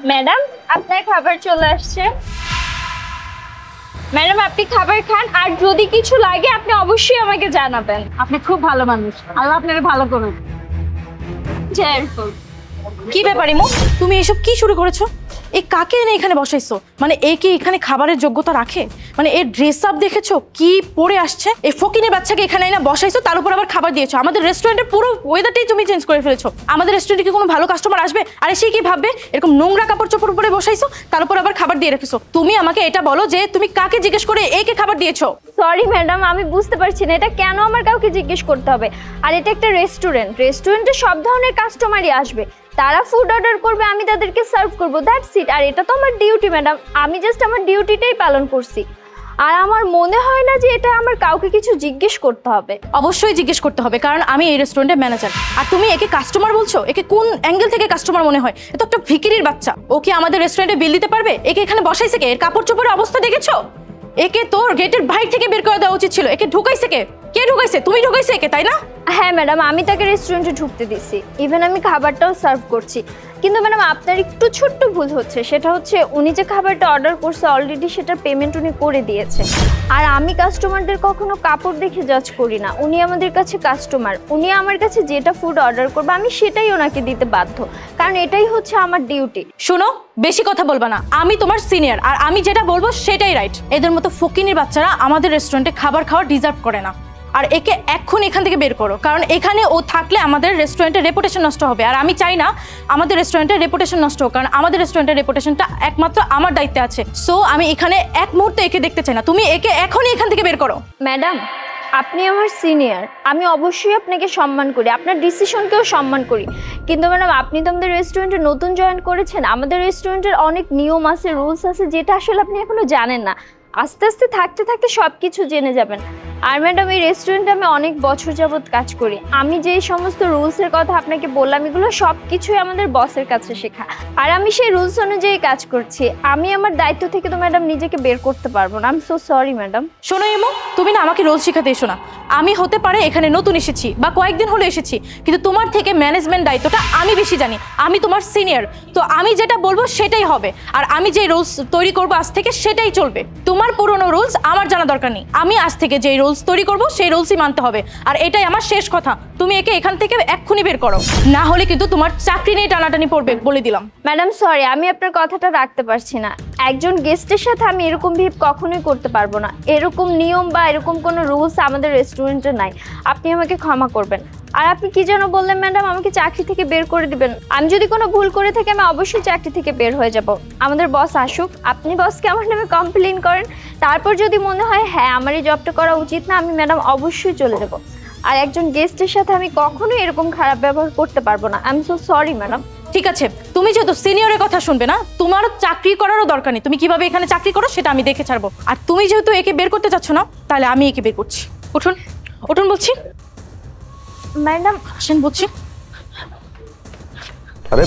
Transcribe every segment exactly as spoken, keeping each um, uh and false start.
Madam আপনার খাবার চলে আসছে। ম্যাডাম আপনি খাবার খান, আর যদি কিছু লাগে আপনি অবশ্যই আমাকে জানাবেন। আপনি খুব ভালো মানুষ, আল্লাহ আপনাকে ভালো করুন। কি ব্যাপার ইমু, তুমি এসব কি শুরু করেছো? এই কাকে এনে এখানে বসাইছো? মানে এ কি এখানে খাবারের যোগ্যতা রাখে? মানে এর ড্রেস আপ দেখেছো কি পরে আসছে? এই ফকিনের বাচ্চাকে এখানে এনে বসাইছো, তার উপর আবার খাবার দিয়েছো। আমাদের রেস্টুরেন্টের পুরো ওয়েদারটাই তুমি চেঞ্জ করে ফেলেছো। আমাদের রেস্টুরেন্টে কি কোনো ভালো কাস্টমার আসবে? আরে সে কি ভাববে? এরকম নোংরা কাপড় চোপড় উপরে বসাইছো, তার উপর আবার খাবার দিয়ে রেখেছো। তুমি আমাকে এটা বলো যে তুমি কাকে জিজ্ঞেস করে একে খাবার দিয়েছো? সরি ম্যাডাম, আমি বুঝতে পারছি না এটা কেন আমার কাউকে জিজ্ঞেস করতে হবে। আর এটা একটা রেস্টুরেন্ট, রেস্টুরেন্টে সব ধরনের কাস্টমারই আসবে, তারা ফুড অর্ডার করবে, আমি তাদেরকে সার্ভ করবো, দ্যাটস ইট। আর এটা তো আমার ডিউটি ম্যাডাম, আমি জাস্ট আমার ডিউটিটাই পালন করছি। আর আমার মনে হয় না যে এটা আমার কাউকে কিছু জিজ্ঞেস করতে হবে। অবশ্যই জিজ্ঞেস করতে হবে, কারণ আমি এই রেস্টুরেন্টের ম্যানেজার। আর তুমি একে কাস্টমার বলছো? একে কোন অ্যাঙ্গেল থেকে কাস্টমার মনে হয়? এ তো একটা ভিখিরির বাচ্চা। ও কি আমাদের রেস্টুরেন্টে বিল দিতে পারবে? একে এখানে বসাইছে কে? এর কাপড় চোপড়ের অবস্থা দেখেছো? একে তোর গেটের বাইরে থেকে বের করে দেওয়া উচিত ছিল। একে ঢুকাইছে কে? কে ঢুকাইছে? তুমি ঢুকাইছে একে, তাই না? হ্যাঁ ম্যাডাম, আমি তাকে রেস্টুরেন্টে ঢুকতে দিচ্ছি, ইভেন আমি খাবারটাও সার্ভ করছি। কিন্তু ম্যাডাম আপনার একটু ছোট্ট ভুল হচ্ছে, সেটা হচ্ছে উনি যে খাবারটা অর্ডার করছে অলরেডি সেটার পেমেন্ট উনি করে দিয়েছে। আর আমি কাস্টমারদের কখনো কাপড় দেখে জাজ করি না, উনি আমাদের কাছে কাস্টমার, উনি আমার কাছে যেটা ফুড অর্ডার করবে আমি সেটাই ওনাকে দিতে বাধ্য, কারণ এটাই হচ্ছে আমার ডিউটি। শোনো, বেশি কথা বলবা না, আমি তোমার সিনিয়র, আর আমি যেটা বলবো সেটাই রাইট। এদের মতো ফকিনির বাচ্চারা আমাদের রেস্টুরেন্টে খাবার খাওয়া ডিজার্ভ করে না। আর একে এক্ষুনি এখান থেকে বের করো, কারণ এখানে ও থাকলে আমাদের রেস্টুরেন্টের রেপুটেশন নষ্ট হবে। আর আমি চাই না আমাদের রেস্টুরেন্টের রেপুটেশন নষ্ট হোক, কারণ আমাদের রেস্টুরেন্টের রেপুটেশনটা একমাত্র আমার দায়িত্বে আছে। সো আমি এখানে এক মুহূর্তে একে দেখতে চাই না, তুমি একে এখনই এখান থেকে বের করো। ম্যাডাম আপনি আমার সিনিয়র, আমি অবশ্যই আপনাকে সম্মান করি, আপনার ডিসিশনকেও সম্মান করি, কিন্তু ম্যাডাম আপনি তো আমাদের রেস্টুরেন্টে নতুন জয়েন করেছেন, আমাদের রেস্টুরেন্টের অনেক নিয়ম আছে, রুলস আছে, যেটা আসলে আপনি এখনো জানেন না। আস্তে আস্তে থাকতে থাকতে সব কিছু জেনে যাবেন। আর ম্যাডাম এই রেস্টুরেন্টে আমি অনেক বছর যাবৎ কাজ করি, আমি যেই সমস্ত রুলসের কথা আপনাকে বললাম এগুলো সব কিছুই আমাদের বসের কাছে শেখা, আর আমি সেই রুলস অনুযায়ী কাজ করছি। আমি আমার দায়িত্ব থেকে তো ম্যাডাম নিজেকে বের করতে পারবো না। I am so sorry madam. শোনো ইমো, তুমি না আমাকে রোল শেখাতে এসো না। আমি হতে পারে এখানে নতুন এসেছি বা কয়েকদিন হলো এসেছি, কিন্তু তোমার থেকে ম্যানেজমেন্ট দায়িত্বটা আমি বেশি জানি, আমি তোমার সিনিয়র। তো আমি যেটা বলবো সেটাই হবে, আর আমি যে রুলস তৈরি করবো আজ থেকে সেটাই চলবে। তোমার পুরনো রুলস আমার জানা দরকার নেই, আমি আজ থেকে যে রুলস তৈরি করবো সেই রুলসই মানতে হবে, আর এটাই আমার শেষ কথা। তুমি একে এখান থেকে এক্ষুনি বের করো, না হলে কিন্তু তোমার চাকরি নিয়ে টানাটানি পড়বে, বলে দিলাম। ম্যাডাম সরি, আমি আপনার কথাটা রাখতে পারছি না। একজন গেস্টের সাথে আমি এরকম বিহেভ কখনোই করতে পারবো না, এরকম নিয়ম বা এরকম কোনো রুলস আমাদের রেস্টুরেন্টে নাই, আপনি আমাকে ক্ষমা করবেন। আর আপনি কি যেন বললেন ম্যাডাম, আমাকে চাকরি থেকে বের করে দিবেন? আমি যদি কোনো ভুল করে থাকি আমি অবশ্যই চাকরি থেকে বের হয়ে যাব। আমাদের বস আসুক, আপনি বসকে আমার নামে কমপ্লেন করেন, তারপর যদি মনে হয় হ্যাঁ আমার এই জবটা করা উচিত না, আমি ম্যাডাম অবশ্যই চলে যাব। আর একজন গেস্টের সাথে আমি কখনোই এরকম খারাপ ব্যবহার করতে পারবো না। I am so sorry madam. ঠিক আছে, তুমি যেহেতু সিনিয়রের কথা শুনবে না, তোমার চাকরি করারও দরকার নেই, তুমি কিভাবে এখানে চাকরি করো সেটা আমি দেখে ছাড়বো। আর তুমি যেহেতু একে বের করতে চাচ্ছ না, তাহলে আমি একে বের করছি। উঠুন, উঠুন বলছি। ম্যাডাম আসেন বলছি। আরে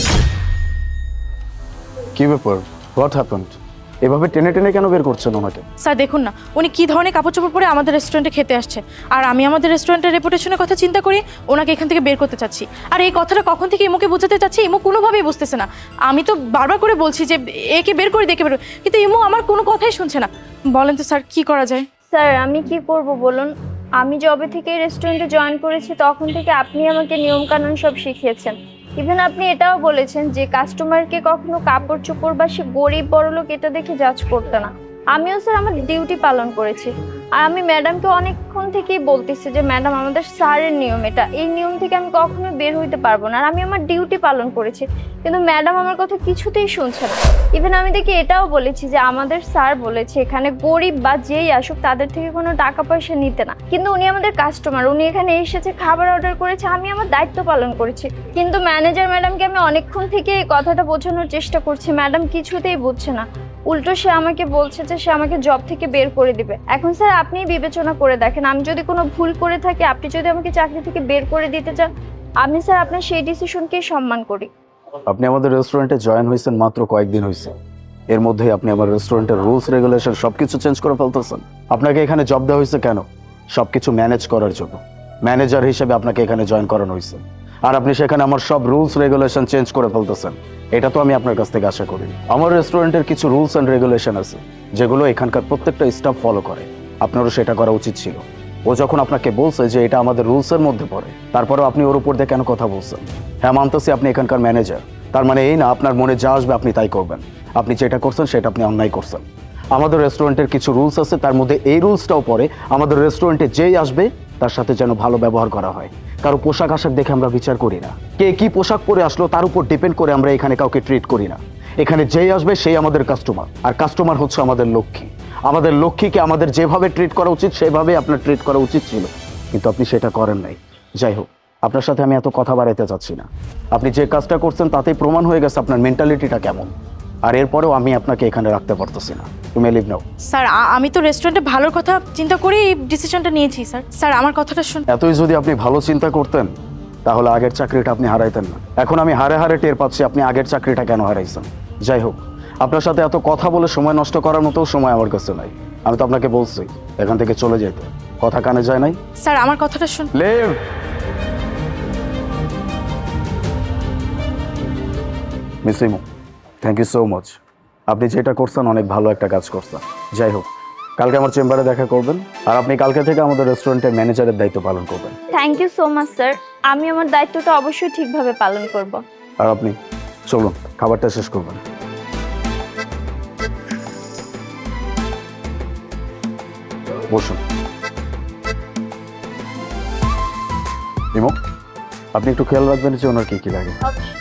কি ব্যাপার, হোয়াট হ্যাপেন্ড? এভাবে টেনে টেনে কেন বের করছেন ওনাকে? স্যার দেখুন না, উনি কি ধরনের কাপড় চোপড় পরে আমাদের রেস্টুরেন্টে খেতে আসছে, আর আমি আমাদের রেস্টুরেন্টের রেপুটেশনের কথা চিন্তা করি ওনাকে এখান থেকে বের করতে চাচ্ছি। আর এই কথাটা কখন থেকে ইমুকে বোঝাতে চাচ্ছি, ইমু কোনোভাবেই বুঝতেছে না। আমি তো বারবার করে বলছি যে একে বের করে দেখে বের, কিন্তু ইমু আমার কোনো কথাই শুনছে না। বলেন তো স্যার কি করা যায়? স্যার আমি কি করব বলুন, আমি যবে থেকে রেস্টুরেন্টে জয়েন করেছি তখন থেকে আপনি আমাকে নিয়মকানুন সব শিখিয়েছেন। ইভেন আপনি এটাও বলেছেন যে কাস্টমারকে কখনো কাপড় চোপড় বা সে গরিব বড়লোক এটা দেখে জাজ করতে না। আমিও স্যার আমার ডিউটি পালন করেছি, আর আমি ম্যাডামকে অনেকক্ষণ থেকেই বলতেছি যে ম্যাডাম আমাদের স্যারের নিয়ম এটা, এই নিয়ম থেকে আমি কখনোই বের হইতে পারবো না, আর আমি আমার ডিউটি পালন করেছি, কিন্তু ম্যাডাম আমার কথা কিছুতেই শুনছে না। ইভেন আমি দেখি এটাও বলেছি যে আমাদের স্যার বলেছে এখানে গরিব বা যেই আসুক তাদের থেকে কোনো টাকা পয়সা নিতে না, কিন্তু উনি আমাদের কাস্টমার, উনি এখানে এসেছে খাবার অর্ডার করেছে, আমি আমার দায়িত্ব পালন করেছি। কিন্তু ম্যানেজার ম্যাডামকে আমি অনেকক্ষণ থেকে এই কথাটা বোঝানোর চেষ্টা করছি, ম্যাডাম কিছুতেই বুঝছে না, উল্টো সে আমাকে বলছে যে সে আমাকে জব থেকে বের করে দিবে। এখন স্যার আপনি বিবেচনা করে দেখেন, আমি যদি কোনো ভুল করে থাকি, আপনি যদি আমাকে চাকরি থেকে বের করে দিতে চান, আমি স্যার আপনার সেই ডিসিশনকেই সম্মান করি। আপনি আমাদের রেস্টুরেন্টে জয়েন হয়েছেন মাত্র কয়েকদিন হয়েছে, এর মধ্যেই আপনি আমার রেস্টুরেন্টের রুলস রেগুলেশন সবকিছু চেঞ্জ করে ফেলতেছেন। আপনাকে এখানে জব দেওয়া হয়েছে কেন? সবকিছু ম্যানেজ করার জন্য। ম্যানেজার হিসেবে আপনাকে এখানে জয়েন করানো হয়েছে। আর আপনি সেখানে আমার সব রুলস রেগুলেশন চেঞ্জ করে ফেলতেছেন। এটা তো আমি আপনার কাছ থেকে আশা করি। আমার রেস্টুরেন্টের কিছু রুলস অ্যান্ড রেগুলেশন আছে যেগুলো এখানকার প্রত্যেকটা স্টাফ ফলো করে। আপনারও সেটা করা উচিত ছিল। ও যখন আপনাকে বলছে যে এটা আমাদের রুলসের মধ্যে পড়ে, তারপরেও আপনি ওর উপর দিয়ে কেন কথা বলছেন? হ্যাঁ, মানতেছি আপনি এখানকার ম্যানেজার, তার মানে এই না আপনার মনে যা আসবে আপনি তাই করবেন। আপনি যেটা করছেন সেটা আপনি অন্যায় করছেন। আমাদের রেস্টুরেন্টের কিছু রুলস আছে, তার মধ্যে এই রুলসটাও পড়ে আমাদের রেস্টুরেন্টে যেই আসবে তার সাথে যেন ভালো ব্যবহার করা হয়। কারো পোশাক আশাক দেখে আমরা বিচার করি না। কে কি পোশাক পরে আসলো তার উপর ডিপেন্ড করে আমরা এখানে কাউকে ট্রিট করি না। এখানে যেই আসবে সেই আমাদের কাস্টমার, আর কাস্টমার হচ্ছে আমাদের লক্ষ্মী। আমাদের লক্ষ্মীকে আমাদের যেভাবে ট্রিট করা উচিত সেভাবে আপনার ট্রিট করা উচিত ছিল, কিন্তু আপনি সেটা করেন নাই। যাই হোক, আপনার সাথে আমি এত কথা বাড়াইতে চাচ্ছি না। আপনি যে কাজটা করছেন তাতেই প্রমাণ হয়ে গেছে আপনার মেন্টালিটিটা কেমন, আর এরপরেও আমি আপনাকে এখানে রাখতে পারতেছি না। তুমি লিভ নাও। স্যার আ- আমি তো রেস্টুরেন্টে ভালোর কথা চিন্তা করে এই ডিসিশনটা নিয়েছি স্যার। স্যার আমার কথাটা শুন। এতই যদি আপনি ভালো চিন্তা করতেন তাহলে আগের চাকরিটা আপনি হারাইতেন না। এখন আমি হারে হারে টের পাচ্ছি আপনি আগের চাকরিটা কেন হারাইছেন। যাই হোক, আপনার সাথে এত কথা বলে সময় নষ্ট করার মতো সময় আমার কাছে নাই। আমি তো আপনাকে বলছি এখান থেকে চলে যেতে, কথা কানে যায় নাই। স্যার আমার কথাটা শুন। Leave. Miss Imu, thank you so much. আপনি যেটা করছেন অনেক ভালো একটা কাজ করছেন। যাই হোক, কালকে আমার চেম্বারে দেখা করবেন, আর আপনি কালকে থেকে আমাদের রেস্টুরেন্টের ম্যানেজারের দায়িত্ব পালন করবেন। Thank you so much sir, আমি আমার দায়িত্বটা অবশ্যই ঠিকভাবে পালন করব। আর আপনি চলুন, খাবারটা শেষ করবেন। বসুন। ইমো, আপনি একটু খেয়াল রাখবেন যে ওনার কি কি লাগে। অবশ্যই।